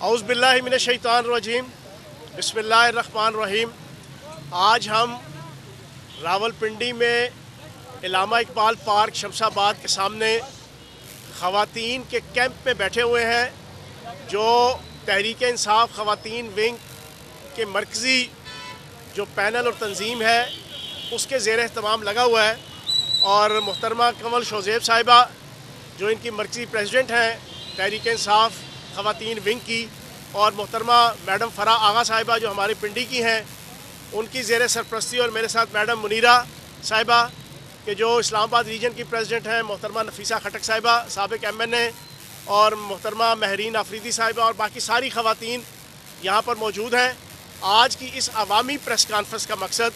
औज़ बिल्लाहि मिनश शैतानिर रजीम बिस्मिल्लाहिर रहमानिर रहीम। आज हम रावलपिंडी में इलामा इकबाल पार्क शमशाबाद के सामने ख़वातीन के कैंप में बैठे हुए हैं, जो तहरीक इंसाफ ख़वातीन विंग के मरकज़ी जो पैनल और तंजीम है उसके ज़ेर एहतमाम लगा हुआ है। और मोहतरमा कमल शोज़ेब साहिबा जो इनकी मरकज़ी प्रेसिडेंट हैं तहरीक इंसाफ ख़वातीन विंग की, और मोहतरमा मैडम फ़राह आगा साहिबा जो हमारी पिंडी की हैं, उनकी ज़ेर सरपरस्ती, और मेरे साथ मैडम मुनीरा साहिबा के जो इस्लामाबाद रीजन की प्रेसिडेंट हैं, मोहतरमा नफीसा खटक साहिबा साबिक़ MNA, और मोहतरमा महरीन आफरीदी साहिबा, और बाकी सारी ख़वातीन यहाँ पर मौजूद हैं। आज की इस अवामी प्रेस कॉन्फ्रेंस का मकसद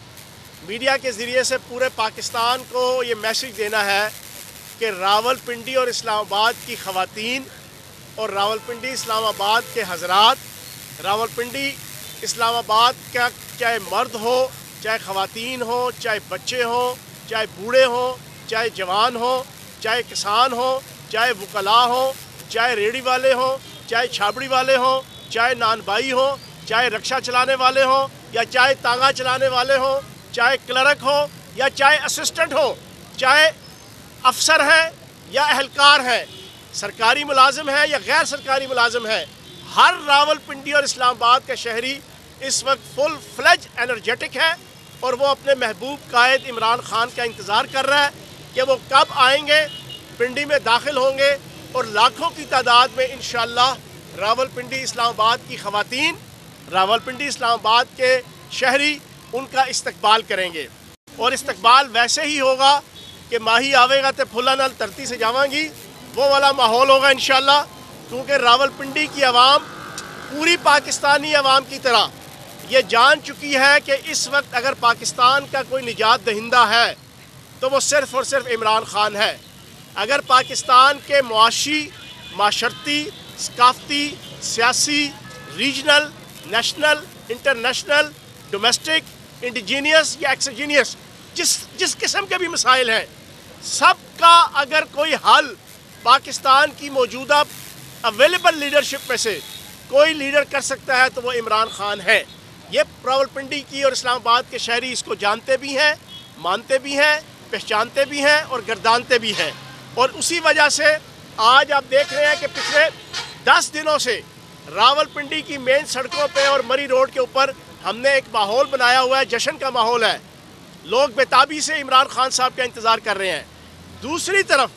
मीडिया के ज़रिए से पूरे पाकिस्तान को ये मैसेज देना है कि रावलपिंडी और इस्लामाबाद की ख़वातीन और रावलपिंडी इस्लामाबाद के हज़रात, रावलपिंडी इस्लामाबाद का चाहे मर्द हो, चाहे ख़वातीन हो, चाहे बच्चे हों, चाहे बूढ़े हों, चाहे जवान हों, चाहे किसान हों, चाहे वकला हों, चाहे रेडी वाले हों, चाहे छाबड़ी वाले हों, चाहे नानबाई हों, चाहे रक्षा चलाने वाले हों, या चाहे तांगा चलाने वाले हों, चाहे क्लर्क हो या चाहे असिस्टेंट हो, चाहे अफसर है या अहलकार है, सरकारी मुलाजिम है या गैर सरकारी मुलाजिम है, हर रावलपिंडी और इस्लामाबाद का शहरी इस वक्त फुल फ्लेज एनर्जेटिक है, और वो अपने महबूब कायद इमरान खान का इंतज़ार कर रहा है कि वो कब आएंगे, पिंडी में दाखिल होंगे, और लाखों की तादाद में इंशाअल्लाह रावलपिंडी इस्लामाबाद की ख़वातीन, रावलपिंडी इस्लामाबाद के शहरी उनका इस्तकबाल करेंगे। और इस्तकबाल वैसे ही होगा कि माही आवेगा तो फुला नल धरती से जावांगी, वो वाला माहौल होगा इंशाअल्लाह, क्योंकि रावलपिंडी की आवाम पूरी पाकिस्तानी आवाम की तरह ये जान चुकी है कि इस वक्त अगर पाकिस्तान का कोई निजात दहिंदा है तो वो सिर्फ़ और सिर्फ इमरान खान है। अगर पाकिस्तान के मुआशी, माशरती, सकाफ़ती, सियासी, regional, national, international, domestic, indigenous या एक्सोजीनियस जिस किस्म के भी मसाइल हैं, सब का अगर कोई हल पाकिस्तान की मौजूदा अवेलेबल लीडरशिप में से कोई लीडर कर सकता है तो वो इमरान खान है। ये रावलपिंडी की और इस्लामाबाद के शहरी इसको जानते भी हैं, मानते भी हैं, पहचानते भी हैं और गर्दानते भी हैं। और उसी वजह से आज आप देख रहे हैं कि पिछले 10 दिनों से रावलपिंडी की मेन सड़कों पे और मरी रोड के ऊपर हमने एक माहौल बनाया हुआ है, जश्न का माहौल है। लोग बेताबी से इमरान खान साहब का इंतज़ार कर रहे हैं। दूसरी तरफ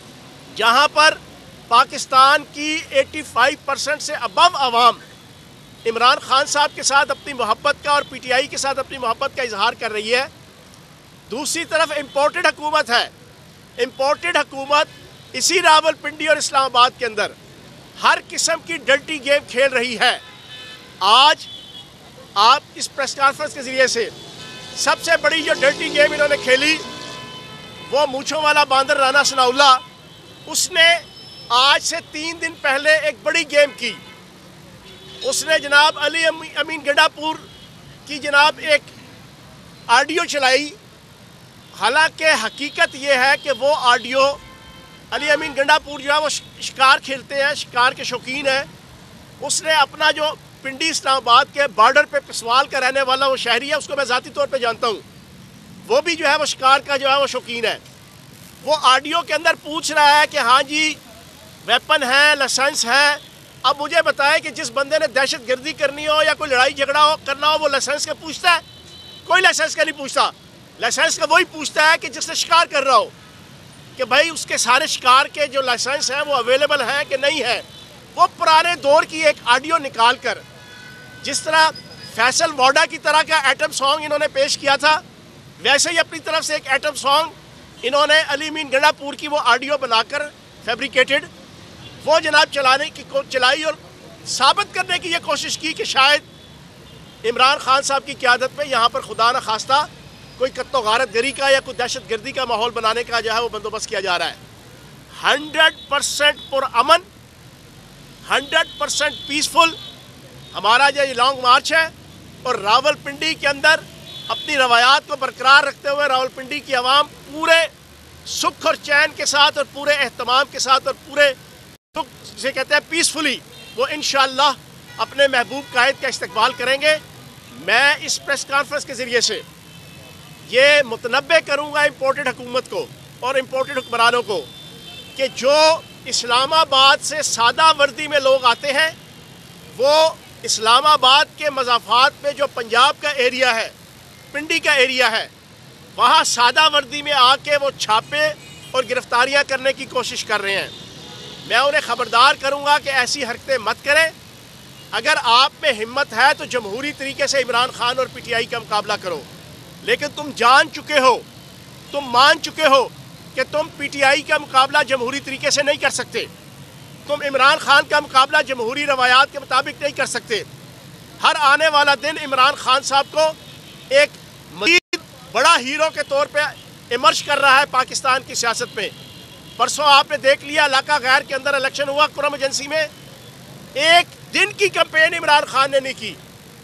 जहां पर पाकिस्तान की 85% से अबव आवाम इमरान खान साहब के साथ अपनी मोहब्बत का और PTI के साथ अपनी मोहब्बत का इजहार कर रही है, दूसरी तरफ इम्पोर्टेड हुकूमत है। इम्पोर्टेड हुकूमत इसी रावलपिंडी और इस्लामाबाद के अंदर हर किस्म की डर्टी गेम खेल रही है। आज आप इस प्रेस कॉन्फ्रेंस के ज़रिए से सबसे बड़ी जो डर्टी गेम इन्होंने खेली वो मूँछों वाला बांदर राना सनाउल्लाह, उसने आज से 3 दिन पहले एक बड़ी गेम की। उसने जनाब अली अमीन गंडापुर की जनाब एक ऑडियो चलाई। हालांकि हकीकत ये है कि वो ऑडियो, अली अमीन गंडापुर जो है वो शिकार खेलते हैं, शिकार के शौकीन हैं। उसने अपना जो पिंडी इस्लामाबाद के बॉर्डर पे पिसवाल का रहने वाला वो शहरी है, उसको मैं ज़ाती तौर पे जानता हूँ, वो भी जो है वो शिकार का जो है वो शौकीन है। वो ऑडियो के अंदर पूछ रहा है कि हाँ जी वेपन है, लाइसेंस है, अब मुझे बताएं कि जिस बंदे ने दहशत गर्दी करनी हो या कोई लड़ाई झगड़ा हो करना हो वो लाइसेंस का पूछता है? कोई लाइसेंस का नहीं पूछता। लाइसेंस का वही पूछता है कि जिसने शिकार कर रहा हो, कि भाई उसके सारे शिकार के जो लाइसेंस हैं वो अवेलेबल हैं कि नहीं है। वो पुराने दौर की एक ऑडियो निकाल कर, जिस तरह फैसल वाडा की तरह का एटम सॉन्ग इन्होंने पेश किया था, वैसे ही अपनी तरफ से एक एटम सॉन्ग इन्होंने अली अमीन गंडापुर की वो ऑडियो बनाकर फैब्रिकेटेड वो जनाब चलाई और साबित करने की ये कोशिश की कि शायद इमरान खान साहब की क़यादत में यहाँ पर खुदा न खास्ता कोई कत्तो गारत गरी का या कोई दहशत गर्दी का माहौल बनाने का जो है वो बंदोबस्त किया जा रहा है। 100% पुरअमन, 100% पीसफुल हमारा जो ये लॉन्ग मार्च है, और रावलपिंडी के अंदर अपनी रवायात को बरकरार रखते हुए रावलपिंडी की आवाम पूरे सुख और चैन के साथ और पूरे एहतमाम के साथ और पूरे सुख से कहते हैं पीसफुली وہ انشاءاللہ اپنے محبوب قائد کا استقبال کریں گے۔ میں اس پریس کانفرنس کے ذریعے سے یہ متنبع کروں گا امپورٹڈ حکومت کو اور امپورٹڈ حکمرانوں کو کہ جو اسلام آباد سے سادہ وردی میں لوگ آتے ہیں، وہ اسلام آباد کے مضافات میں جو پنجاب کا ایریا ہے، پنڈی کا ایریا ہے، وہاں سادہ وردی میں آ کے وہ چھاپے اور گرفتاریاں کرنے کی کوشش کر رہے ہیں۔ میں انہیں خبردار کروں گا کہ ایسی حرکتیں مت کریں۔ اگر آپ میں ہمت ہے تو جمہوری طریقے سے عمران خان اور پی ٹی آئی کا مقابلہ کرو، لیکن تم جان چکے ہو، تم مان چکے ہو کہ تم پی ٹی آئی کا مقابلہ جمہوری طریقے سے نہیں کر سکتے، تم عمران خان کا مقابلہ جمہوری روایات کے مطابق نہیں کر سکتے۔ ہر آنے والا دن عمران خان صاحب کو ایک مزید بڑا ہیرو کے طور پہ ایمرج کر رہا ہے پاکستان کی سیاست میں۔ پرسوں آپ نے دیکھ لیا علاقہ غیر کے اندر الیکشن ہوا کرم ایجنسی میں، ایک دن کی کمپین عمران خان نے نہیں کی،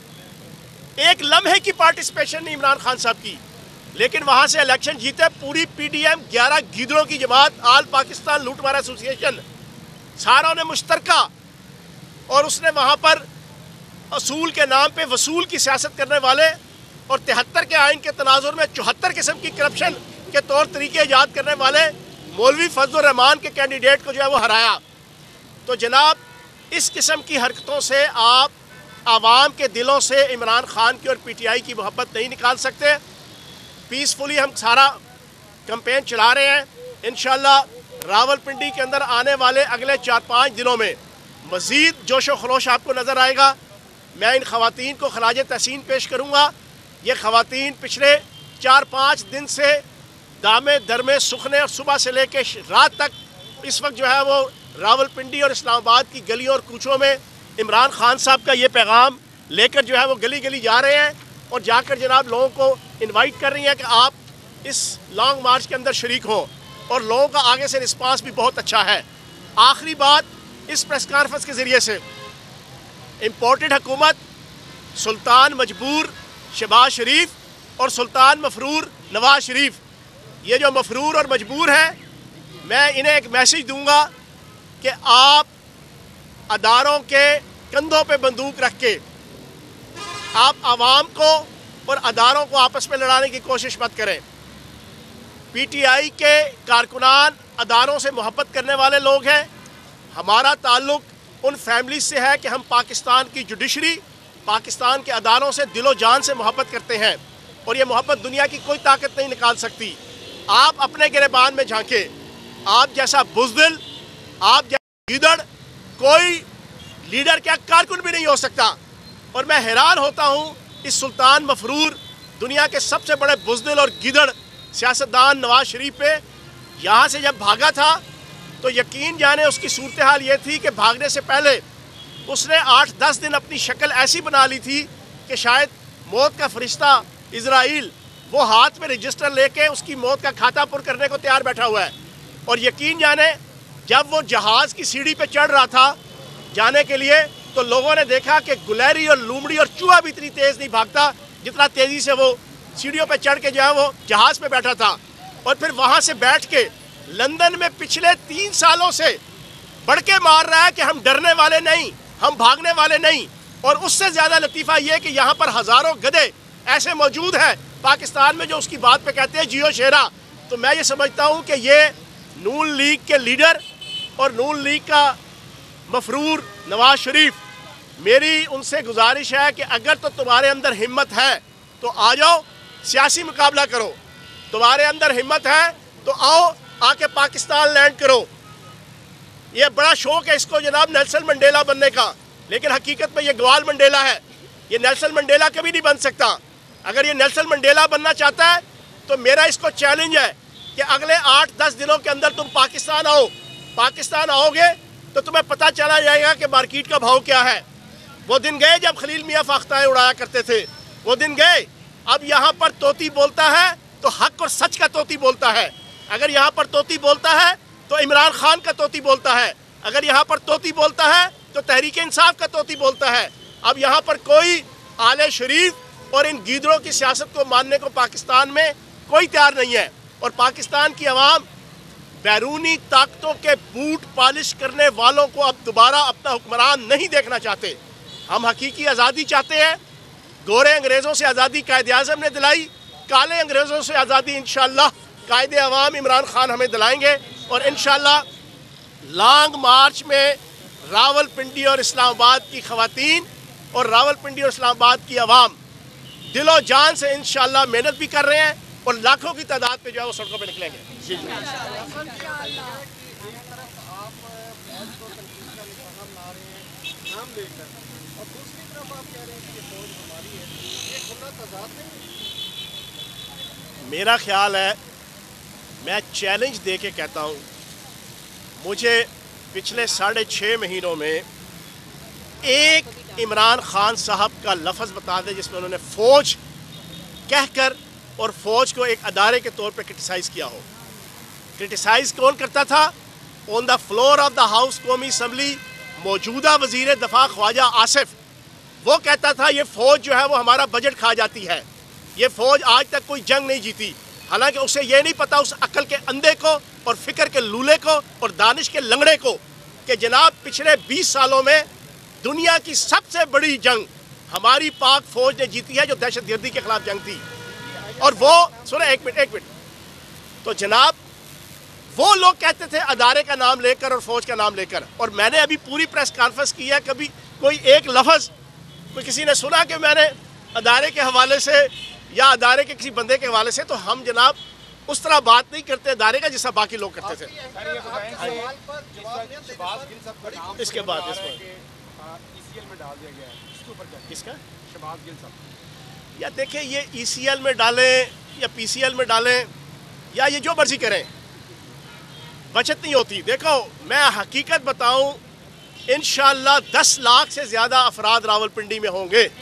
ایک لمحے کی پارٹیسپیشن نہیں عمران خان صاحب کی، لیکن وہاں سے الیکشن جیتے۔ پوری پی ڈی ایم 11 گیدڑوں کی جماعت، آل پاکستان لوٹ مار ایسوسی ایشن، ساروں نے مشترکہ، اور اس نے وہاں پر اصول کے نام پہ وصول کی سیاست کرنے والے اور 73 کے آئین کے تناظر میں 74 قسم کی کرپشن کے طور طریقے ایجاد کرنے والے مولوی فضل الرحمان کے کینڈیڈیٹ کو جو ہے وہ ہرایا۔ تو جناب اس قسم کی حرکتوں سے آپ عوام کے دلوں سے عمران خان کی اور پی ٹی آئی کی محبت نہیں نکال سکتے۔ پیسفلی ہم سارا کمپین چلا رہے ہیں۔ انشاءاللہ راول پنڈی کے اندر آنے والے اگلے 4-5 دنوں میں مزید جوش و خروش آپ کو نظر آئے گا۔ میں ان خواتین کو خراج تحسین پیش کروں گا۔ یہ خواتین پچھلے 4-5 دن سے دامے درمے سکھنے اور صبح سے لے کے رات تک اس وقت جو ہے وہ راول پنڈی اور اسلام آباد کی گلیوں اور کوچوں میں عمران خان صاحب کا یہ پیغام لے کر جو ہے وہ گلی گلی جا رہے ہیں، اور جا کر جناب لوگوں کو انوائٹ کر رہی ہیں کہ آپ اس لانگ مارچ کے اندر شریک ہوں، اور لوگوں کا آگے سے رسپانس بھی بہت اچھا ہے۔ آخری بات اس پریس کانفرنس کے ذریعے سے، امپورٹڈ حکومت سلطان مجبور شہباز شریف اور سلطان مفرور نواز شریف، یہ جو مفرور اور مجبور ہیں، میں انہیں ایک میسیج دوں گا کہ آپ اداروں کے کندھوں پہ بندوق رکھ کے آپ عوام کو اور اداروں کو آپس میں لڑانے کی کوشش مت کریں۔ پی ٹی آئی کے کارکنان اداروں سے محبت کرنے والے لوگ ہیں۔ ہمارا تعلق ان فیملیز سے ہے کہ ہم پاکستان کی جوڈیشری، پاکستان کے اداروں سے دل و جان سے محبت کرتے ہیں، اور یہ محبت دنیا کی کوئی طاقت نہیں نکال سکتی۔ آپ اپنے گریبان میں جھانکے، آپ جیسا بزدل، آپ جیسا گیدڑ کوئی لیڈر کیا کارکن بھی نہیں ہو سکتا۔ اور میں حیران ہوتا ہوں اس سلطان مفرور، دنیا کے سب سے بڑے بزدل اور گیدڑ سیاستدان نواز شریف پہ۔ یہاں سے جب بھاگا تھا تو یقین جانے اس کی صورتحال یہ تھی کہ بھاگنے سے پہلے اس نے 8-10 دن اپنی شکل ایسی بنا لی تھی کہ شاید موت کا فرشتہ اسرائیل وہ ہاتھ میں رجسٹر لے کے اس کی موت کا کھاتہ پر کرنے کو تیار بیٹھا ہوا ہے۔ اور یقین جانے جب وہ جہاز کی سیڑھی پہ چڑھ رہا تھا جانے کے لیے، تو لوگوں نے دیکھا کہ گلیری اور لومڑی اور چوہا بھی اتنی تیز نہیں بھاگتا جتنا تیزی سے وہ سیڑھیوں پہ چڑھ کے جو ہے وہ جہاز پہ بیٹھا تھا۔ اور پھر وہاں سے بیٹھ کے لندن میں پچھلے 3 سالوں سے بڑھ کے مار رہا ہے کہ ہم ڈرنے والے نہیں، ہم بھاگنے والے نہیں۔ اور اس سے زیادہ لطیفہ یہ کہ یہاں پر ہزاروں گدھے ایسے موجود ہیں پاکستان میں جو اس کی بات پہ کہتے ہیں جیو شیرا۔ تو میں یہ سمجھتا ہوں کہ یہ نون لیگ کے لیڈر اور نون لیگ کا مفرور نواز شریف، میری ان سے گزارش ہے کہ اگر تو تمہارے اندر ہمت ہے تو آ جاؤ، سیاسی مقابلہ کرو۔ تمہارے اندر ہمت ہے تو آؤ، آ کے پاکستان لینڈ کرو۔ یہ بڑا شوق ہے اس کو جناب نیلسن منڈیلا بننے کا، لیکن حقیقت میں یہ گوال منڈیلا ہے۔ یہ نیلسن منڈیلا کبھی نہیں بن سکتا۔ اگر یہ نیلسن منڈیلا بننا چاہتا ہے تو میرا اس کو چیلنج ہے کہ اگلے 8-10 دنوں کے اندر تم پاکستان آؤ۔ پاکستان آؤ گے تو تمہیں پتہ چلا جائے گا کہ مارکیٹ کا بھاؤ کیا ہے۔ وہ دن گئے جب خلیل میاں فاختائیں اڑایا کرتے تھے، وہ دن گئے۔ اب یہاں پر طوطی بولتا ہے تو حق اور سچ کا طوطی بولتا ہے۔ اگر یہاں پر طوطی بولتا ہے تو عمران خان کا طوطی بولتا ہے، اگر یہاں پر طوطی بولتا ہے تو تحریک انصاف کا طوطی بولتا ہے۔ اب یہاں پر کوئی آل شریف اور ان گیدڑوں کی سیاست کو ماننے کو پاکستان میں کوئی تیار نہیں ہے، اور پاکستان کی عوام بیرونی طاقتوں کے بوٹ پالش کرنے والوں کو اب دوبارہ اپنا حکمران نہیں دیکھنا چاہتے. ہم حقیقی آزادی چاہتے ہیں. گورے انگریزوں سے آزادی قائد اعظم نے دلائی, کالے انگریزوں سے آزادی انشاءاللہ قائد عوام عمران خان ہمیں دلائیں گے. اور انشاءاللہ لانگ مارچ میں راول پنڈی اور اسلام آباد کی خواتین اور راول پنڈی اور اسلام آباد کی عوام دل و جان سے انشاءاللہ محنت بھی کر رہے ہیں اور لاکھوں کی تعداد پہ جو ہے وہ سڑکوں پہ نکلیں گے. جی جی. میرا خیال ہے, میں چیلنج دے کے کہتا ہوں, مجھے پچھلے 6.5 مہینوں میں ایک عمران خان صاحب کا لفظ بتا دے جس میں انہوں نے فوج کہہ کر اور فوج کو ایک ادارے کے طور پہ کرٹیسائز کیا ہو. کرٹیسائز کون کرتا تھا؟ On the floor of the house قومی اسمبلی موجودہ وزیر دفاع خواجہ آصف, وہ کہتا تھا یہ فوج جو ہے وہ ہمارا بجٹ کھا جاتی ہے, یہ فوج آج تک کوئی جنگ نہیں جیتی. حالانکہ اسے یہ نہیں پتا اس عقل کے اندھے کو اور فکر کے لولے کو اور دانش کے لنگڑے کو کہ جناب پچھلے 20 سالوں میں دنیا کی سب سے بڑی جنگ ہماری پاک فوج نے جیتی ہے جو دہشت گردی کے خلاف جنگ تھی. اور وہ سنیں ایک منٹ, تو جناب وہ لوگ کہتے تھے ادارے کا نام لے کر اور فوج کا نام لے کر, اور میں نے ابھی پوری پریس کانفرنس کی ہے, کبھی کوئی ایک لفظ کوئی کسی نے سنا کہ میں نے ادارے کے حوالے سے یا ادارے کے کسی بندے کے حوالے سے, تو ہم جناب اس طرح بات نہیں کرتے ادارے کا جیسا باقی لوگ کرتے تھے. اس کے بعد کس کا یا دیکھیں یہ ای سی ایل میں ڈالیں یا پی سی ایل میں ڈالیں یا یہ جو مرضی کریں, بچت نہیں ہوتی. دیکھو میں حقیقت بتاؤں, انشاءاللہ 10 لاکھ سے زیادہ افراد راول پنڈی میں ہوں گے.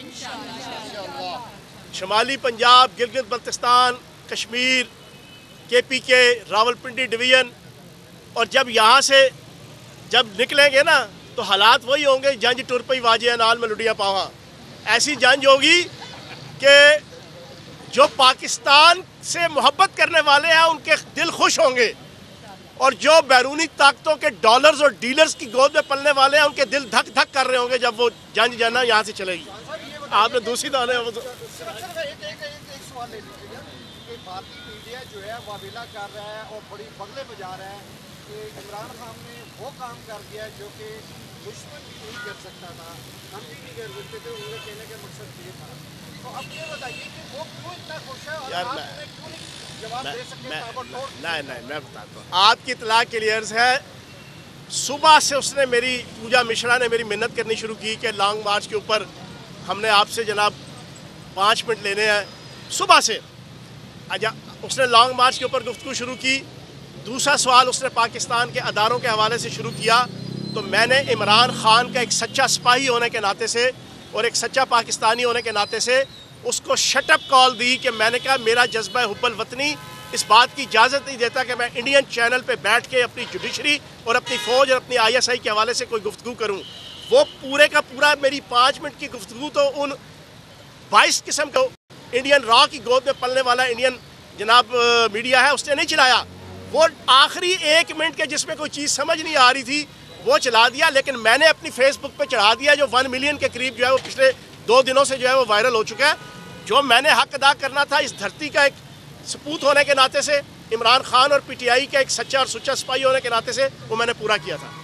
شمالی پنجاب, گلگت بلتستان, کشمیر, کے پی کے, راول پنڈی ڈویژن, اور جب یہاں سے جب نکلیں گے نا تو حالات وہی ہوں گے جنج ٹر پئی واجہ نال میں لڈیا پاواں. ایسی جنج ہوگی کہ جو پاکستان سے محبت کرنے والے ہیں ان کے دل خوش ہوں گے, اور جو بیرونی طاقتوں کے ڈالرز اور ڈیلرز کی گود میں پلنے والے ہیں ان کے دل دھک دھک کر رہے ہوں گے جب وہ جنج جانا یہاں سے چلے گی. آپ نے دوسری دانے ایک سوال لے لیجیے گا کہ بھارتی میڈیا جو ہے واویلا کر رہا ہے اور بڑی بغلے بجا رہا ہے کہ عمران خان نے وہ کام کر دیا جو کہ دشمن بھی نہیں کر سکتا تھا, ہم بھی نہیں کر سکتے تھے, ان کے کہنے کا مقصد یہ تھا. تو اب یہ بتائیے کہ وہ کیوں اتنا خوش ہے اور آپ انہیں کیوں نہیں جواب دے سکتے؟ نہیں میں بتاتا ہوں. آپ کی اطلاع کلیئرز ہے, صبح سے اس نے میری پوجا مشرا نے میری محنت کرنی شروع کی کہ لانگ مارچ کے اوپر ہم نے آپ سے جناب 5 منٹ لینے ہیں. صبح سے اس نے لانگ مارچ کے اوپر گفتگو شروع کی. دوسرا سوال اس نے پاکستان کے اداروں کے حوالے سے شروع کیا. تو میں نے عمران خان کا ایک سچا سپاہی ہونے کے ناطے سے اور ایک سچا پاکستانی ہونے کے ناطے سے اس کو شٹ اپ کال دی کہ میں نے کہا میرا جذبہ حب الوطنی اس بات کی اجازت نہیں دیتا کہ میں انڈین چینل پہ بیٹھ کے اپنی جوڈیشری اور اپنی فوج اور اپنی آئی ایس آئی کے حوالے سے کوئی گفتگو کروں. وہ پورے کا پورا میری 5 منٹ کی گفتگو تو ان 22 قسم کو انڈین را کی گود میں پلنے والا انڈین جناب میڈیا ہے اس نے نہیں چلایا. وہ آخری 1 منٹ کے جس میں کوئی چیز سمجھ نہیں آ رہی تھی وہ چلا دیا, لیکن میں نے اپنی فیس بک پہ چڑھا دیا جو 1 ملین کے قریب جو ہے وہ پچھلے 2 دنوں سے جو ہے وہ وائرل ہو چکا ہے. جو میں نے حق ادا کرنا تھا اس دھرتی کا ایک سپوت ہونے کے ناطے سے, عمران خان اور پی ٹی آئی کا ایک سچا اور سچا سپاہی ہونے کے ناطے سے, وہ میں نے پورا کیا تھا.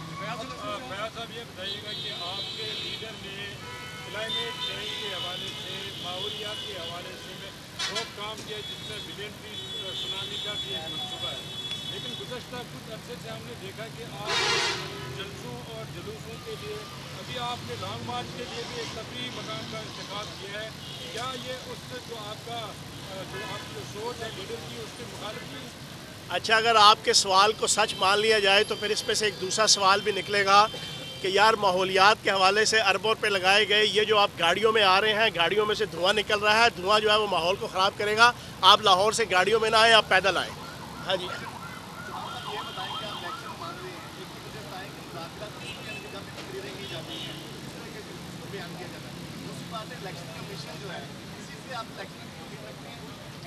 لیکن گزشتہ کچھ عرصے سے ہم نے دیکھا کہ آپ جلسوں اور جلوسوں کے لیے ابھی آپ نے لانگ مارچ کے لیے بھی ایک تفریحی مقام کا انتخاب کیا ہے. کیا یہ اس جو آپ کی سوچ ہے لیڈر کی اس کے مخالف نہیں؟ اچھا, اگر آپ کے سوال کو سچ مان لیا جائے تو پھر اس میں سے ایک دوسرا سوال بھی نکلے گا کہ یار ماحولیات کے حوالے سے اربوں پہ لگائے گئے یہ جو آپ گاڑیوں میں آ رہے ہیں, گاڑیوں میں سے دھواں نکل رہا ہے, دھواں جو ہے وہ ماحول کو خراب کرے گا. آپ لاہور سے گاڑیوں میں نہ آئیں, آپ پیدل آئیں. ہاں جی.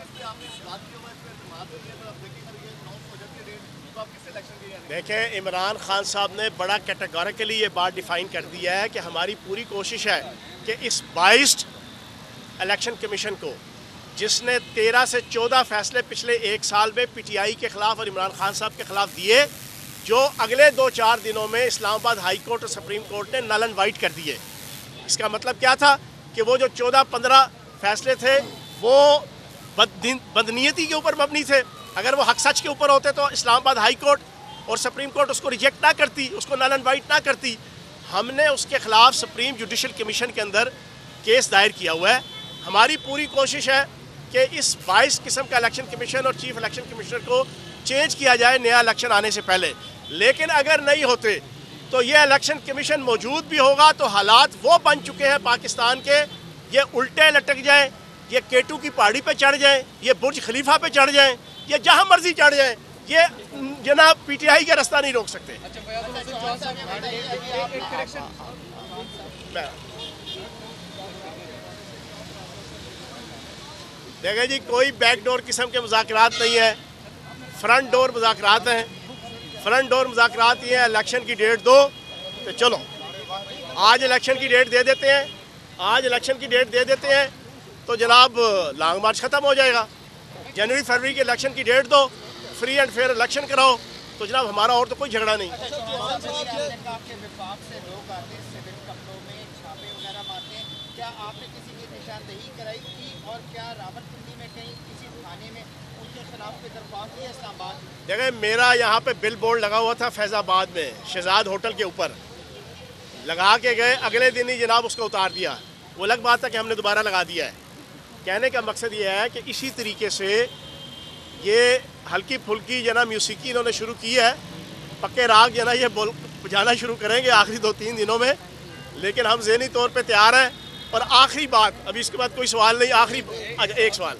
دیکھیں عمران خان صاحب نے بڑا کیٹیگوریکلی یہ بات ڈیفائن کر دیا ہے کہ ہماری پوری کوشش ہے کہ اس بائسڈ الیکشن کمیشن کو، جس نے 13 سے 14 فیصلے پچھلے ایک سال میں پی ٹی آئی کے خلاف اور عمران خان صاحب کے خلاف دیے، جو اگلے 2-4 دنوں میں اسلام آباد ہائی کورٹ اور سپریم کورٹ نے نل اینڈ وائٹ کر دیے۔ اس کا مطلب کیا تھا کہ وہ جو 14-15 فیصلے تھے وہ بدنیتی کے اوپر مبنی تھے۔ اگر وہ حق سچ کے اوپر ہوتے تو اسلام آباد ہائی کورٹ اور سپریم کورٹ اس کو ریجیکٹ نہ کرتی، اس کو نل اینڈ وائٹ نہ کرتی۔ ہم نے اس کے خلاف سپریم جوڈیشل کمیشن کے اندر کیس دائر کیا ہوا ہے۔ ہماری پوری کوشش ہے کہ اس 22 قسم کا الیکشن کمیشن اور چیف الیکشن کمشنر کو چینج کیا جائے نیا الیکشن آنے سے پہلے، لیکن اگر نہیں ہوتے تو یہ الیکشن کمیشن موجود بھی ہوگا تو حالات وہ بن چکے ہیں پاکستان کے، یہ الٹے لٹک جائیں، یہ کیٹو کی پہاڑی پہ چڑھ جائیں، یہ برج خلیفہ پہ چڑھ جائیں، یہ جہاں مرضی چڑھ جائیں، یہ جناب پی ٹی آئی کا رستہ نہیں روک سکتے۔ دیکھیں جی، کوئی بیک ڈور قسم کے مذاکرات نہیں ہے، فرنٹ ڈور مذاکرات ہیں۔ فرنٹ ڈور مذاکرات یہ ہیں، الیکشن کی ڈیٹ دو تو چلو آج الیکشن کی ڈیٹ دے دیتے ہیں، آج الیکشن کی ڈیٹ دے دیتے ہیں تو جناب لانگ مارچ ختم ہو جائے گا۔ جنوری فروری کے الیکشن کی ڈیٹ دو، فری اینڈ فیئر الیکشن کراؤ تو جناب ہمارا اور تو کوئی جھگڑا نہیں۔ دیکھیں میرا یہاں پہ بل بورڈ لگا ہوا تھا فیض آباد میں شہزاد ہوٹل کے اوپر، لگا کے گئے، اگلے دن ہی جناب اس کو اتار دیا۔ وہ الگ بات ہے کہ ہم نے دوبارہ لگا دیا ہے۔ کہنے کا مقصد یہ ہے کہ اسی طریقے سے یہ ہلکی پھلکی جناب موسیقی انہوں نے شروع کی ہے، پکے راگ جناب یہ بجانا شروع کریں گے آخری 2-3 دنوں میں، لیکن ہم ذہنی طور پہ تیار ہیں۔ اور آخری بات، ابھی اس کے بعد کوئی سوال نہیں، آخری ایک سوال،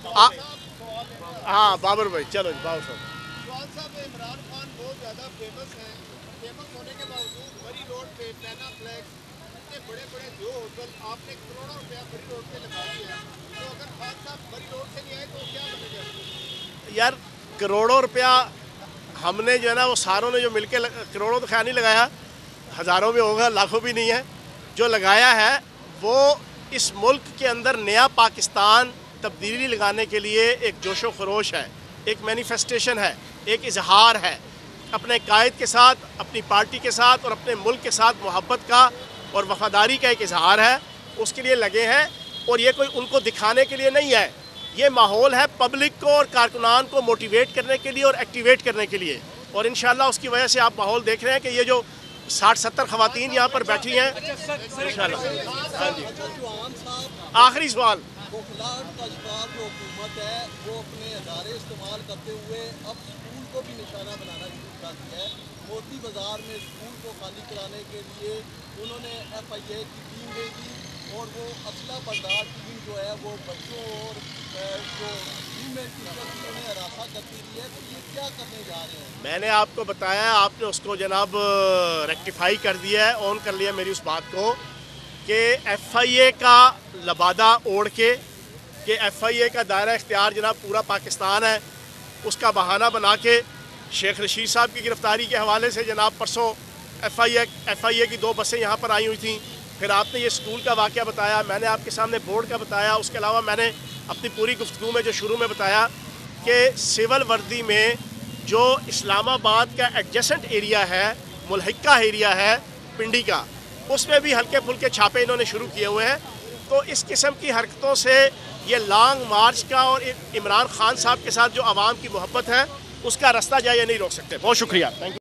ہاں بابر بھائی، چلو جی بابر صاحب۔ عمران خان بہت زیادہ فیمس ہیں، فیمس ہونے کے باوجود بری روڈ پہ پینا فلیکس اتنے بڑے بڑے 2 ہوٹل آپ نے کروڑوں روپیہ بری روڈ پہ لگا دیا ہے، تو اگر خان صاحب بری روڈ سے نہیں آئے تو کیا بنے گا؟ یار کروڑوں روپیہ ہم نے جو ہے نا وہ ساروں نے جو مل کے کروڑوں تو خیال نہیں لگایا، ہزاروں میں ہوگا، لاکھوں بھی نہیں ہے، جو لگایا ہے وہ اس ملک کے اندر نیا پاکستان تبدیلی لگانے کے لیے ایک جوش و خروش ہے، ایک مینیفیسٹیشن ہے، ایک اظہار ہے اپنے قائد کے ساتھ، اپنی پارٹی کے ساتھ اور اپنے ملک کے ساتھ محبت کا اور وفاداری کا ایک اظہار ہے، اس کے لیے لگے ہیں۔ اور یہ کوئی ان کو دکھانے کے لیے نہیں ہے، یہ ماحول ہے پبلک کو اور کارکنان کو موٹیویٹ کرنے کے لیے اور ایکٹیویٹ کرنے کے لیے، اور انشاءاللہ اس کی وجہ سے آپ ماحول دیکھ رہے ہیں کہ یہ جو 60-70 خواتین یہاں پر بیٹھی ہیں انشاءاللہ۔ ہاں جی، آخری سوال، بخلاہٹ کا شکار جو حکومت ہے وہ اپنے ادارے استعمال کرتے ہوئے اب اسکول کو بھی نشانہ بنانا شروع کر دیا ہے۔ موتی بازار میں اسکول کو خالی کرانے کے لیے انہوں نے ایف آئی اے کی ٹیم بھیجی اور وہ اسلحہ بردار ٹیم جو ہے وہ بچوں اور جو فیمیل ٹیچر کی انہیں ہراساں کرتی رہی ہے، تو یہ کیا کرنے جا رہے ہیں؟ میں نے آپ کو بتایا، آپ نے اس کو جناب ریکٹیفائی کر دیا ہے، آن کر لیا میری اس بات کو کہ ایف آئی اے کا لبادہ اوڑھ کے کہ ایف آئی اے کا دائرہ اختیار جناب پورا پاکستان ہے، اس کا بہانہ بنا کے شیخ رشید صاحب کی گرفتاری کے حوالے سے جناب پرسوں ایف آئی اے کی 2 بسیں یہاں پر آئی ہوئی تھیں، پھر آپ نے یہ اسکول کا واقعہ بتایا، میں نے آپ کے سامنے بورڈ کا بتایا، اس کے علاوہ میں نے اپنی پوری گفتگو میں جو شروع میں بتایا کہ سول وردی میں جو اسلام آباد کا ایڈجسنٹ ایریا ہے، ملحقہ ایریا ہے پنڈی کا، اس میں بھی ہلکے پھلکے چھاپے انہوں نے شروع کیے ہوئے ہیں۔ تو اس قسم کی حرکتوں سے یہ لانگ مارچ کا اور عمران خان صاحب کے ساتھ جو عوام کی محبت ہے اس کا راستہ جائے نہیں روک سکتے۔ بہت شکریہ، تھینک یو۔